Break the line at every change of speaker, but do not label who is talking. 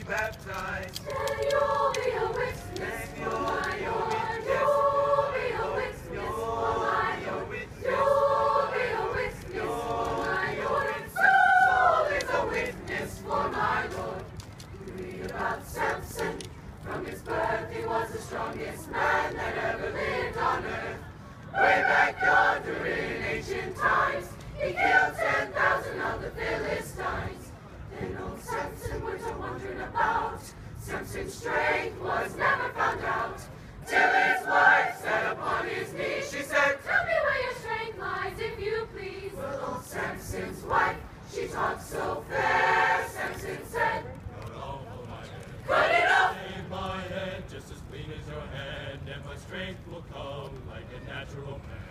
baptized.
Then you'll be a witness for my Lord. You'll be a witness for my Lord. You'll be a witness for my Lord. Soul is a witness for my Lord. You read about Samson. From his birth he was the strongest man that ever lived on earth. Way back yonder in ancient times, he killed 10,000 of the Philistines. Then old Samson went a wandering about. Samson's strength was never found out, till his wife sat upon his knee. She said, "Tell me where your strength lies, if you please." Well, old Samson's wife, she talked so fair. Samson said,
"Cut off my head.
"Cut it off!"
Shave my head just as clean as your hand, and my strength will come like a natural man."